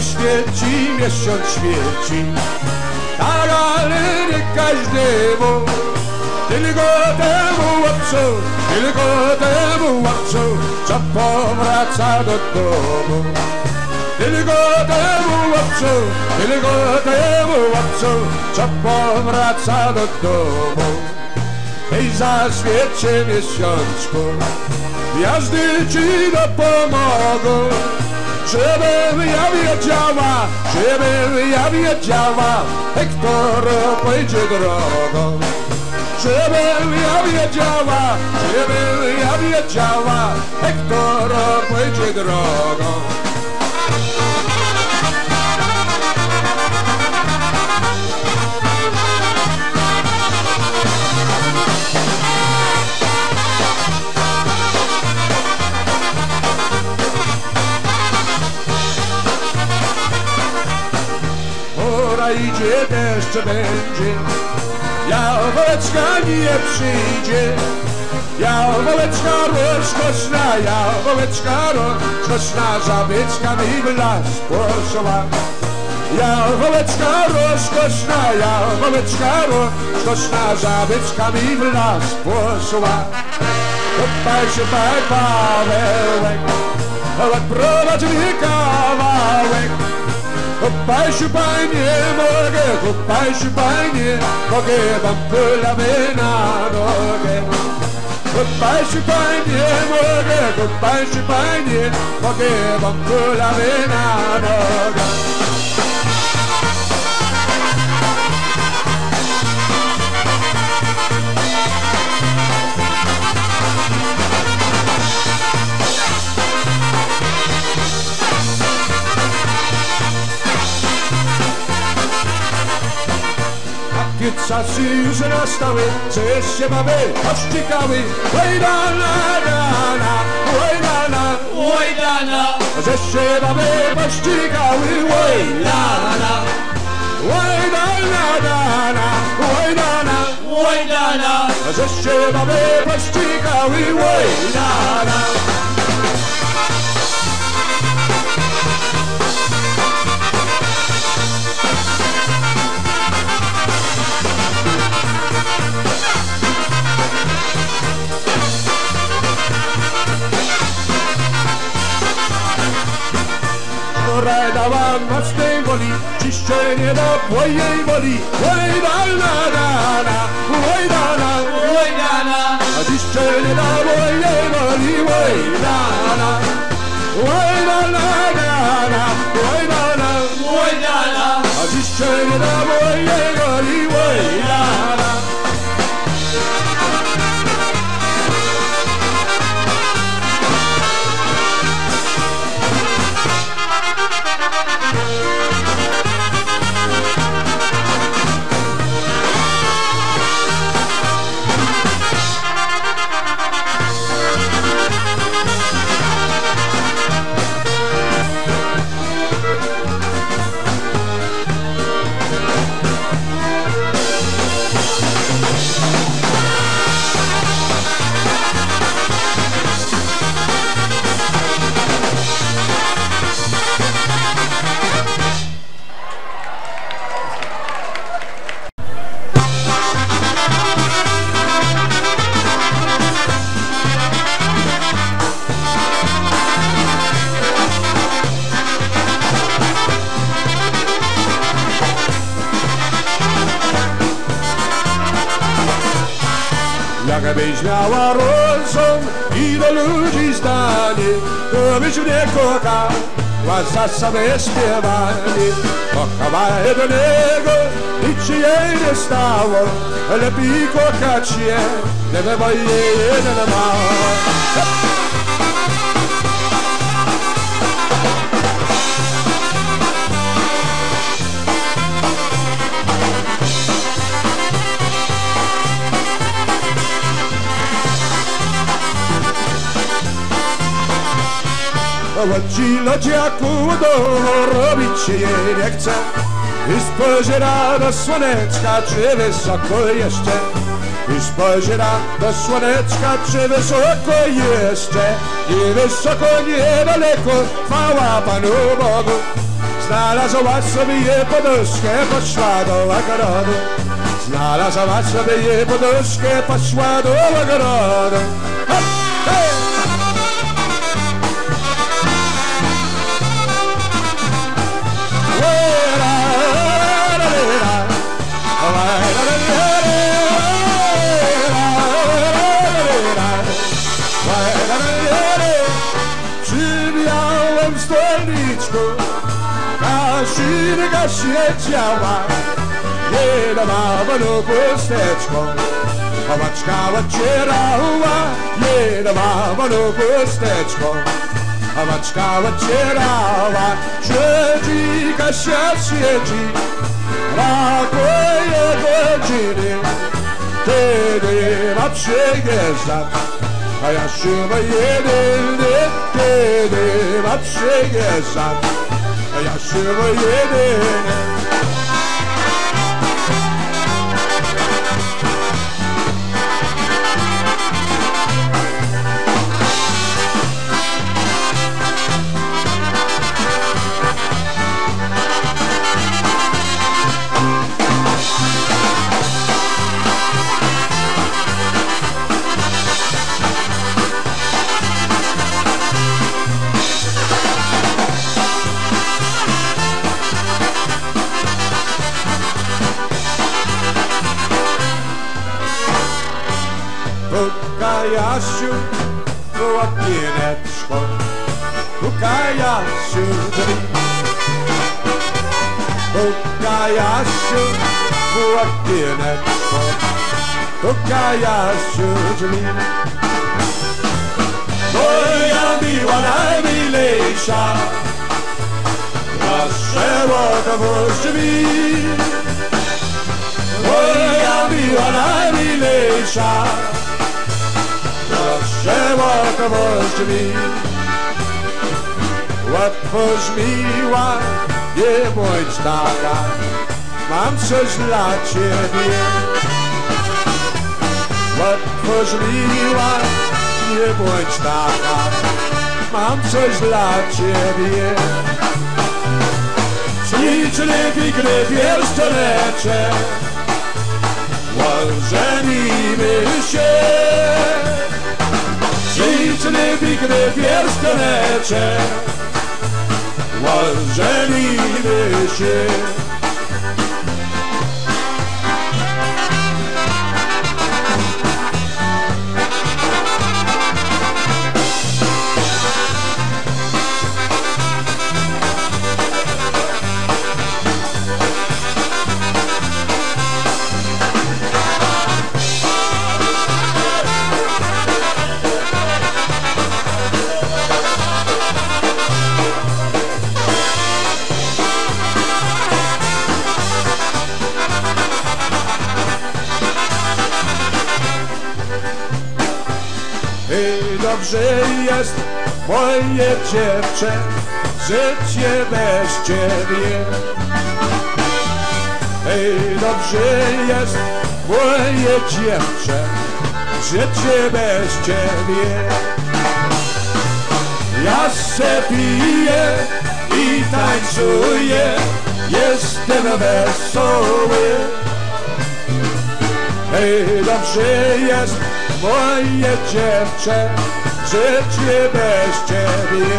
świeci, miesiąc świeci, ale nie każdemu, tylko temu łapcu, co powraca do domu. Tylko temu łapcu, co powraca do domu. Hej, zaświecie miesiączku, gwiazdy ci dopomogą, żebym ja wiedziała, hej, kto pójdzie drogą. Żebym ja wiedziała, hej, kto pójdzie drogą. Idzie, deszcz będzie, jałoweczka nie przyjdzie. Jałoweczka rozkoszna, zabytka mi w las poszła. Jałoweczka rozkoszna, zabytka mi w las poszła. Kopaj się Pawełek, odprowadź mi kawałek. Kopaj się panie, mogę wam kulawy na nogę. Kopaj się panie, mogę wam kulawy na nogę. Czasy już nastały, co jeszcze mamy oszczekały. Łajdana, że się mamy poszczekały. Łajdana, że się mamy poszczekały. Dałam mocnej woli, dziś się nie da mojej woli. Łajdana, a dziś się nie da mojej woli. Łajdana, a dziś się nie da mojej woli. Łajdana. Jakbyś miała rozum i do ludzi zdanie, to byś mnie kochała za same śpiewanie. Kochała jednego, nic ci jej nie stało, lepiej kochać się, gdyby moje jeden mało. Ci lodziaku robić się jej nie chce i spojrzy do słoneczka, czy wysoko jeszcze. I spojrzy do słoneczka, czy wysoko jeszcze. I wysoko, niedaleko, chwała Panu Bogu. Znalazła sobie je poduszkę, poszła do ogorodu. Znalazła sobie je poduszkę, poszła do ogorodu. Hop, hej! Przymiałem w stolniczku, Kasinka siedziała, jedna mama do chusteczką, chowaczka ocierała, jedna mama do chusteczką, chowaczka ocierała. Siedzi Kasia, siedzi, brakuje godziny, kiedy ma przyjeżdżać, a ja się jedyny, kiedy ma przyjeżdżać, a ja się jedyny. Jasiu, w łapieneczko, puka Jasiu drzwi. Puka Jasiu, w łapieneczko, puka Jasiu drzwi. Moja miła najmilejsza, zaczęło to w drzwi. Moja miła najmilejsza, zaczęło to w drzwi. Otwórz miła, nie bądź taka, mam coś dla ciebie. Otwórz miła, nie bądź taka, mam coś dla ciebie. Śliczny, piękny pierścioneczek, ożenimy się. Śliczny, piękny pierścioneczek, ożenimy się. Dobrze jest, moje dziewczę, życie bez ciebie. Hej, dobrze jest, moje dziewczę, życie bez ciebie. Ja se piję i tańcuję, jestem wesoły. Hej, dobrze jest, moje dziewczę, życie bez ciebie.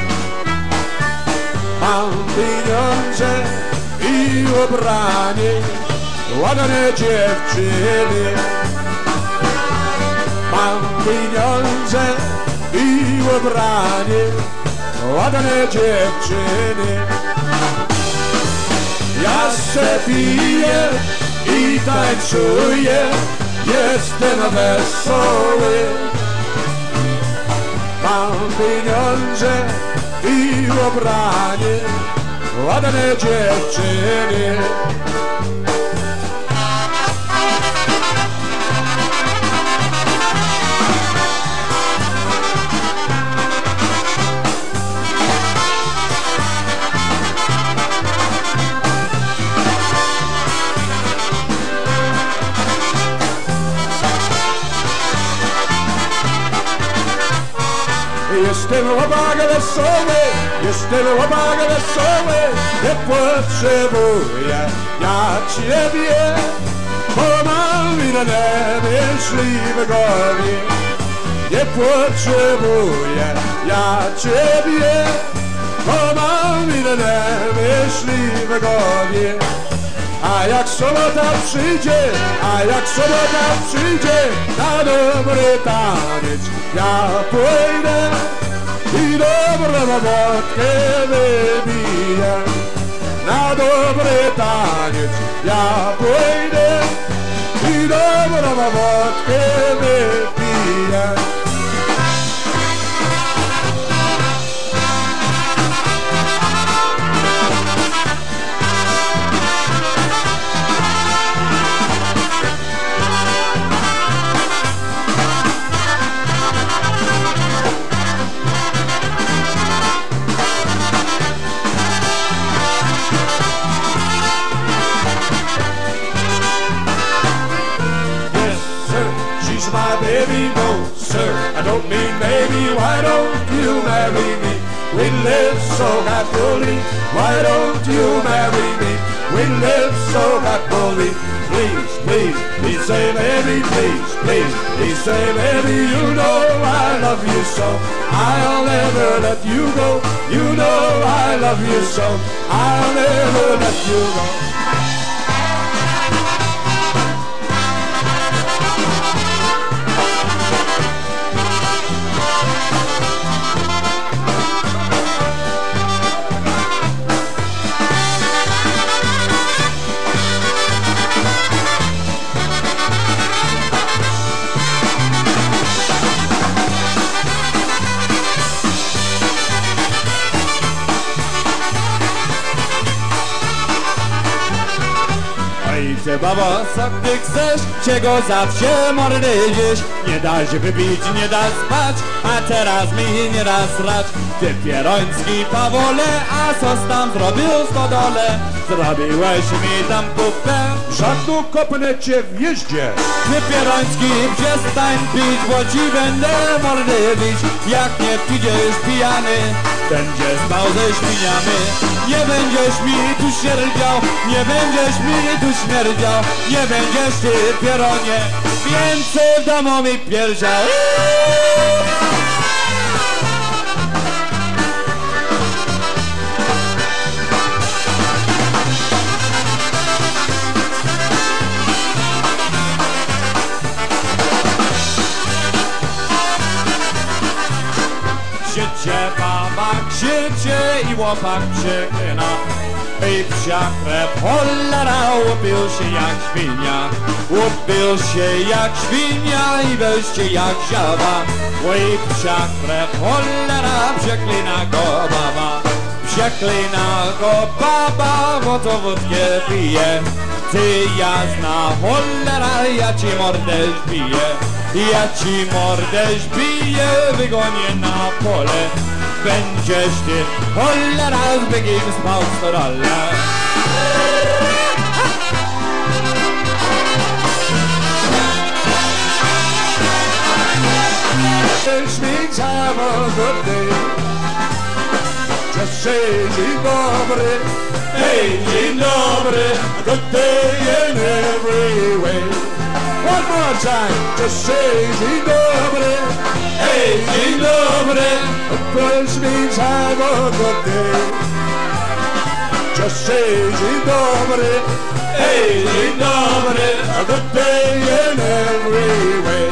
Mam pieniądze i ubranie, ładne dziewczyny. Mam pieniądze i ubranie, ładne dziewczyny. Ja se piję i tańcuję, jestem wesoły. Mam pieniądze i ubranie, ładne dziewczyny. Jestem chłopak wesoły, Jestem chłopak wesoły, nie potrzebuję ja ciebie, bo mam inne myśli w głowie. Nie potrzebuję ja ciebie, bo mam inne myśli w głowie. A jak sobota przyjdzie, na dobry taniec ja pójdę i dobrą wodkę wypiję. Na dobry taniec ja pójdę i dobrą wodkę wypiję. My baby, no sir, I don't mean maybe. Why don't you marry me? We live so happily. Why don't you marry me? We live so happily. Please, please, please say baby, please, please, please say baby. You know I love you so, I'll never let you go. You know I love you so, I'll never let you go. Ty babo, co ty chcesz? Czego zawsze mordy gdzieś? Nie da się wypić, nie da spać, a teraz mi nie da srać. Ty pieroński Pawole, a coś tam zrobił w stodole? Zrobiłeś mi tam kupę, żadną kopnę cię w jeździe. Ty pieroński, przestań pić, bo ci będę mordy bić. Jak nie przyjdziesz pijany, będziesz spał ze świniami. Nie będziesz mi tu śmierdział, nie będziesz mi tu śmierdział, nie będziesz ty pieronie, więcej w domu mi pierdział. Siecie baba, siecie i łopak przeklina. I psia krew, cholera, upił się jak świnia. Upił się jak świnia i weźcie jak ziawa. Oj, psia krew, cholera, przeklina go baba. Przeklina go baba, bo to wódkę pije. Ty jasna cholera, ja ci mordę zbiję. Ja ci mordę zbiję, wygonię na pole. Będziesz ty cholera z biegiem spał w stodole. This means have a good day. Just say dzień dobry, hey dzień dobry, a good day in every way. One more time, just say dzień dobry, hey dzień dobry. This means have a good day. Just say dzień dobry, hey dzień dobry, a good day in every way.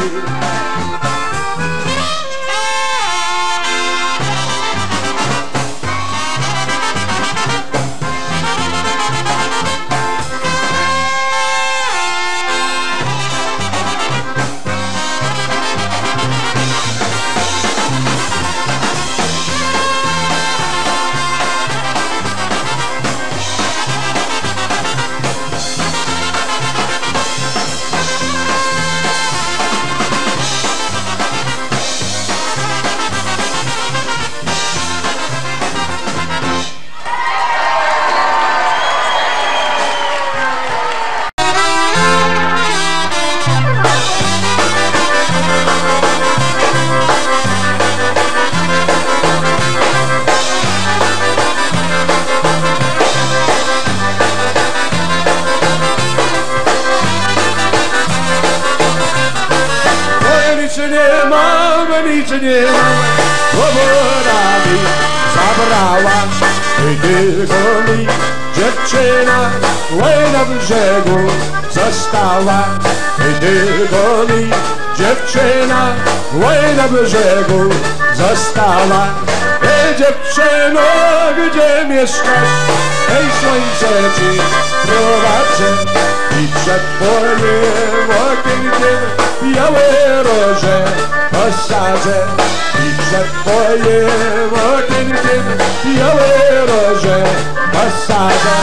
nie mam, bo woda mi zabrała. I tylko mi dziewczyna łaj na brzegu została. I tylko mi dziewczyna łaj na brzegu została. Ej dziewczyno, gdzie mieszkasz? Ej słońce ci prowadzę i przed twoim okienkiem białe roże posadzę. I przed twoim okienkiem białe roże posadzę.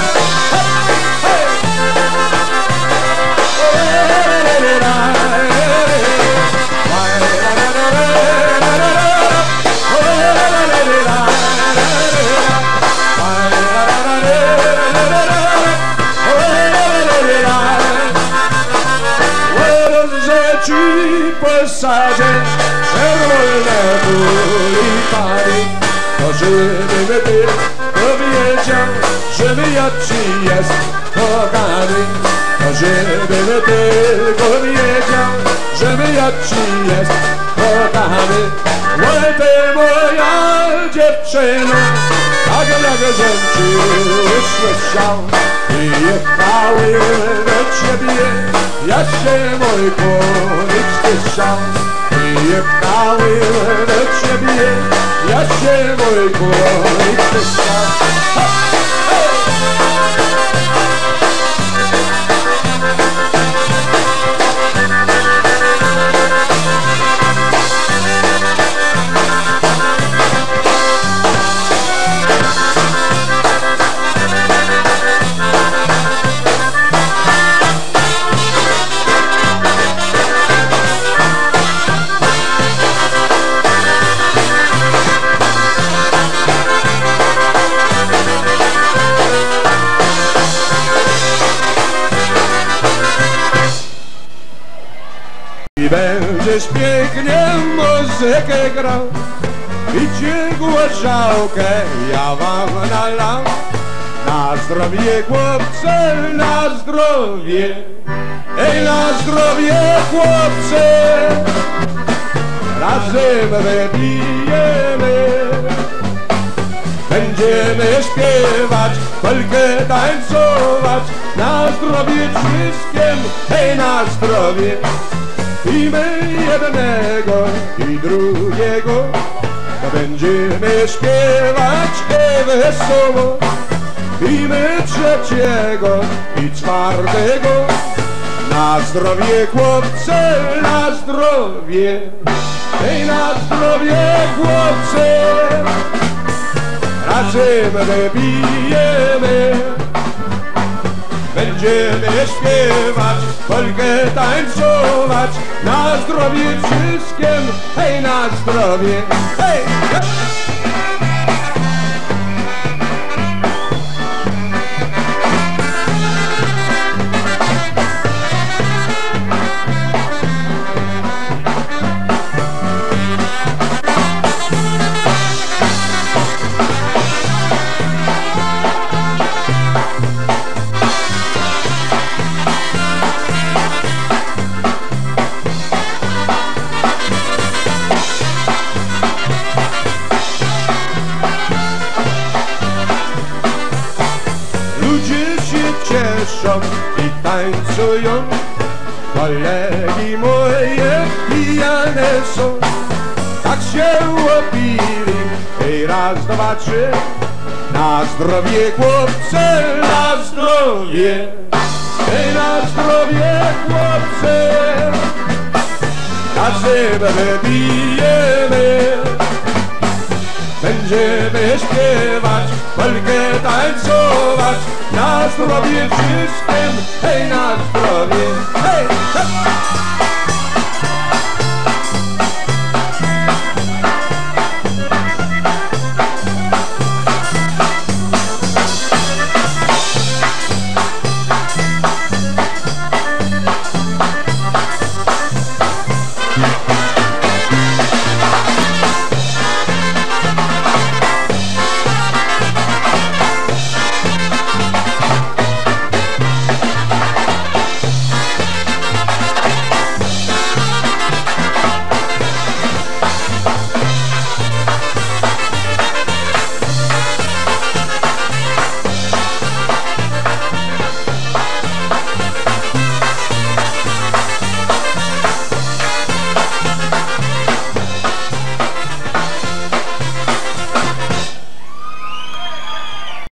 Posadzę czerwone tulipany, to żeby ty powiedział, żeby ja ci jest kochany. To żeby tylko wiedział, żeby ja ci jest kochany. Oj ty moja dziewczyno, tak jakżem ci usłyszał i jechałem do ciebie, ja się mój konik styszał. I jechałem do ciebie, ja się mój konik styszał. I będziesz pięknie muzykę grał i ci głoszałkę ja wam nalał. Na zdrowie chłopcze, na zdrowie, ej na zdrowie chłopcze, razem wypijemy. Będziemy śpiewać, polkę tańcować, na zdrowie wszystkim, hej na zdrowie. I my jednego i drugiego, to będziemy śpiewać wesoło. I my trzeciego i czwartego, na zdrowie chłopcze, na zdrowie, ej na zdrowie chłopcze, razem wypijemy. Będziemy śpiewać, polkę tańcować, na zdrowie wszystkim, hej na zdrowie, hej! Cieszą i tańcują, kolegi moje pijane są. Tak się łopili, ej raz, dwa, trzy, na zdrowie chłopcze, na zdrowie, ej na zdrowie chłopcze, razem wypijemy. Będziemy śpiewać, polkę tańcować, na zdrowie wszystkim, hej na zdrowie.